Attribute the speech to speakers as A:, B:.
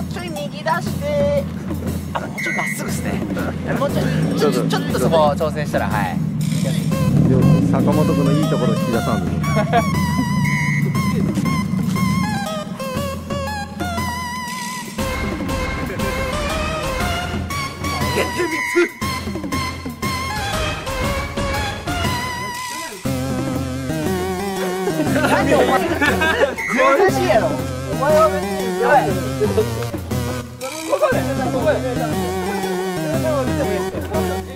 A: うちょい右出してもうちょいまっすぐですね。もうちょいちょっとそこ挑戦したらはい。
B: でも坂本君のいいところ引き出さんと。
A: 限定3つ。何お前難しいやろ。お前は別にやばい。ここで見てもいいですよ。